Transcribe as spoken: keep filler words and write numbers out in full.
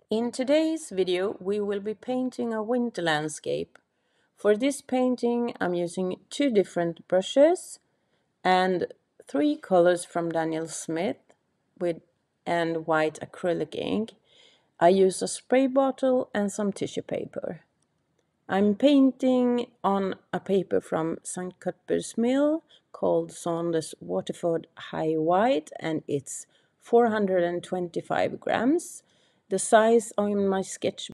In today's video, we will be painting a winter landscape. For this painting, I'm using two different brushes and three colors from Daniel Smith with and white acrylic ink. I use a spray bottle and some tissue paper. I'm painting on a paper from Saint Cuthberts mill called Saunders Waterford High White, and it's four hundred twenty-five grams. The size on my sketch